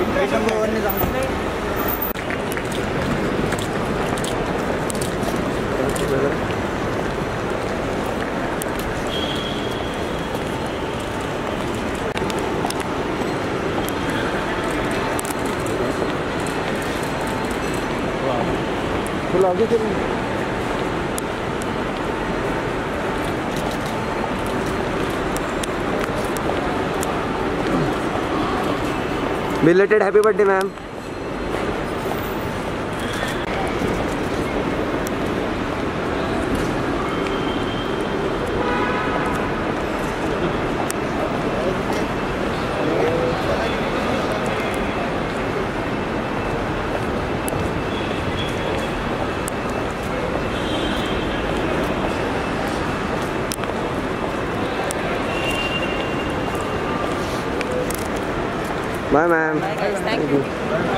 आगे चल Belated happy birthday, ma'am. Bye, ma'am. Bye guys, thank you.